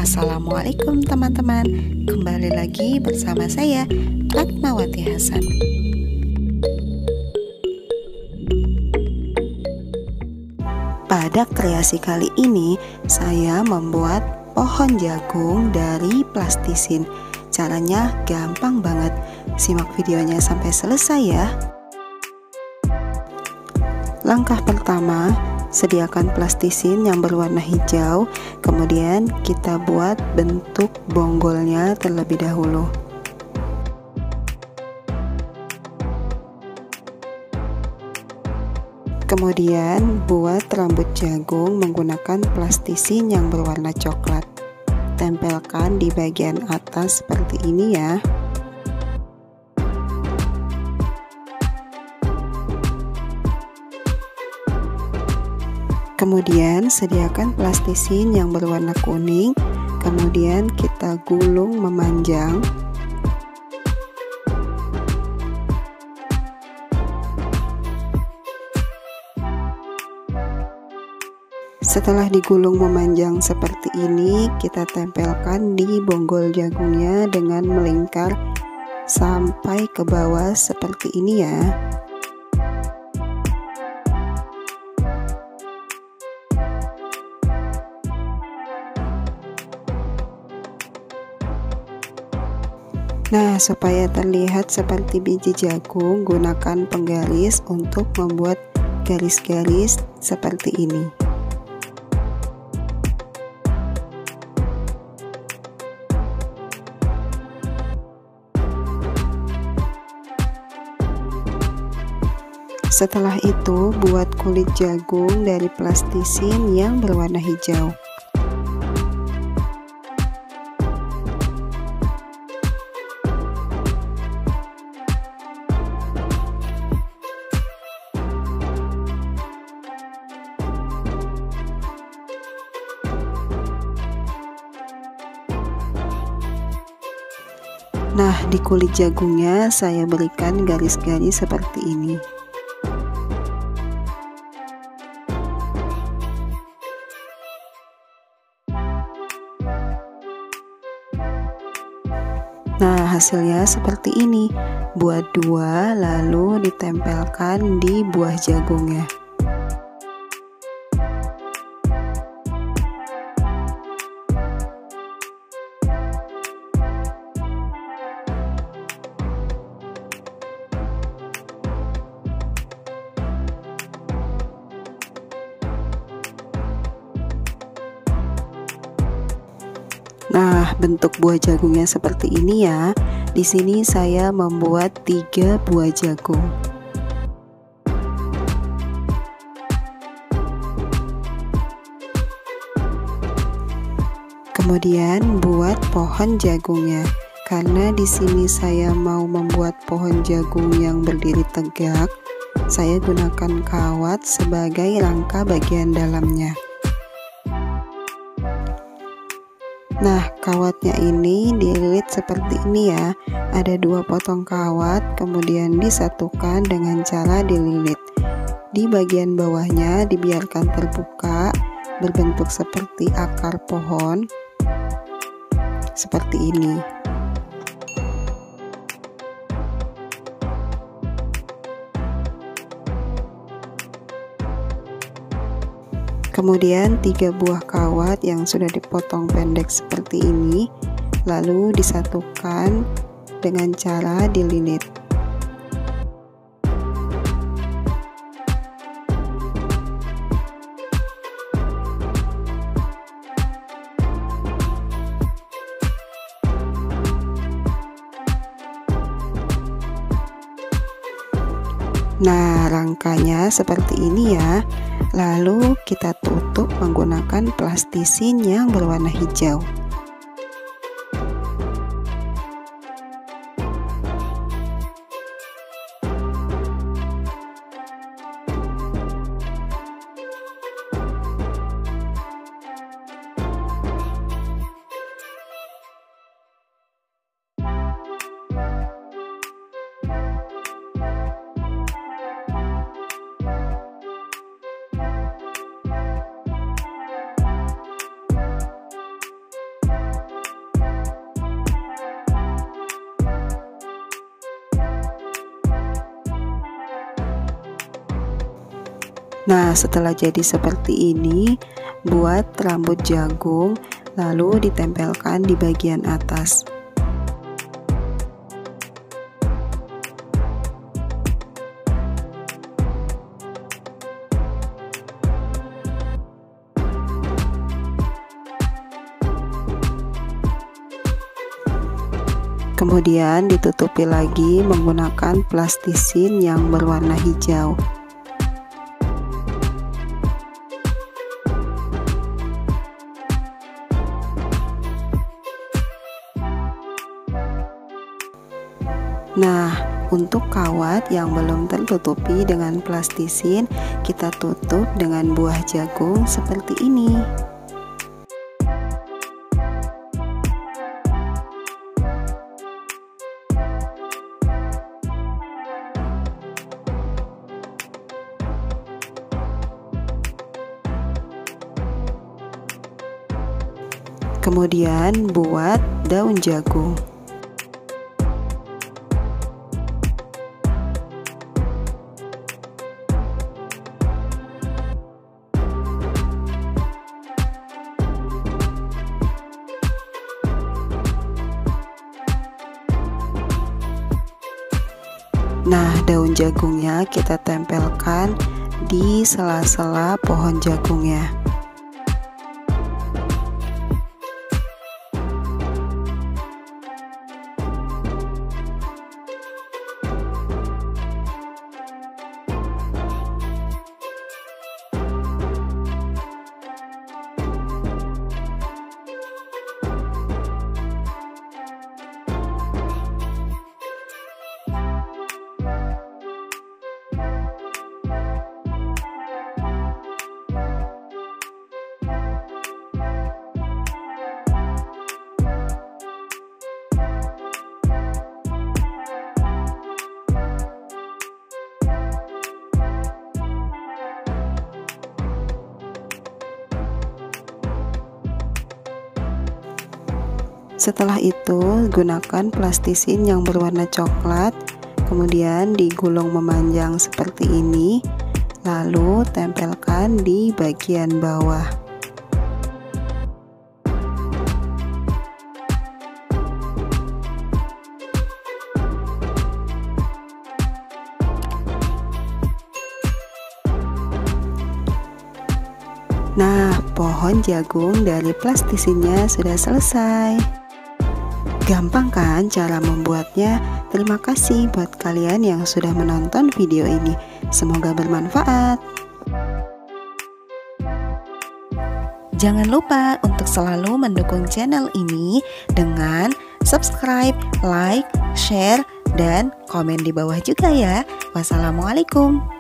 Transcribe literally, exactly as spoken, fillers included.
Assalamualaikum teman-teman, kembali lagi bersama saya Fatmawati Hasan. Pada kreasi kali ini saya membuat pohon jagung dari plastisin. Caranya gampang banget, simak videonya sampai selesai ya. Langkah pertama, sediakan plastisin yang berwarna hijau, kemudian kita buat bentuk bonggolnya terlebih dahulu. Kemudian buat rambut jagung menggunakan plastisin yang berwarna coklat. Tempelkan di bagian atas seperti ini ya. Kemudian sediakan plastisin yang berwarna kuning, kemudian kita gulung memanjang. Setelah digulung memanjang seperti ini, kita tempelkan di bonggol jagungnya dengan melingkar sampai ke bawah seperti ini ya. Nah, supaya terlihat seperti biji jagung, gunakan penggaris untuk membuat garis-garis seperti ini. Setelah itu, buat kulit jagung dari plastisin yang berwarna hijau. Nah, di kulit jagungnya saya berikan garis-garis seperti ini. Nah, hasilnya seperti ini. Buat dua, lalu ditempelkan di buah jagungnya. Nah, bentuk buah jagungnya seperti ini ya. Di sini saya membuat tiga buah jagung. Kemudian buat pohon jagungnya. Karena di sini saya mau membuat pohon jagung yang berdiri tegak, saya gunakan kawat sebagai rangka bagian dalamnya. Nah, kawatnya ini dililit seperti ini ya. Ada dua potong kawat, kemudian disatukan dengan cara dililit. Di bagian bawahnya dibiarkan terbuka, berbentuk seperti akar pohon, seperti ini. Kemudian tiga buah kawat yang sudah dipotong pendek seperti ini, lalu disatukan dengan cara dililit. Nah, rangkanya seperti ini ya. Lalu kita tutup menggunakan plastisin yang berwarna hijau. Nah, setelah jadi seperti ini, buat rambut jagung, lalu ditempelkan di bagian atas. Kemudian ditutupi lagi menggunakan plastisin yang berwarna hijau. Nah, untuk kawat yang belum tertutupi dengan plastisin, kita tutup dengan buah jagung seperti ini. Kemudian buat daun jagung. Nah, daun jagungnya kita tempelkan di sela-sela pohon jagungnya. Setelah itu, gunakan plastisin yang berwarna coklat, kemudian digulung memanjang seperti ini, lalu tempelkan di bagian bawah. Nah, pohon jagung dari plastisinnya sudah selesai. Gampang kan cara membuatnya? Terima kasih buat kalian yang sudah menonton video ini. Semoga bermanfaat. Jangan lupa untuk selalu mendukung channel ini dengan subscribe, like, share, dan komen di bawah juga ya. Wassalamualaikum.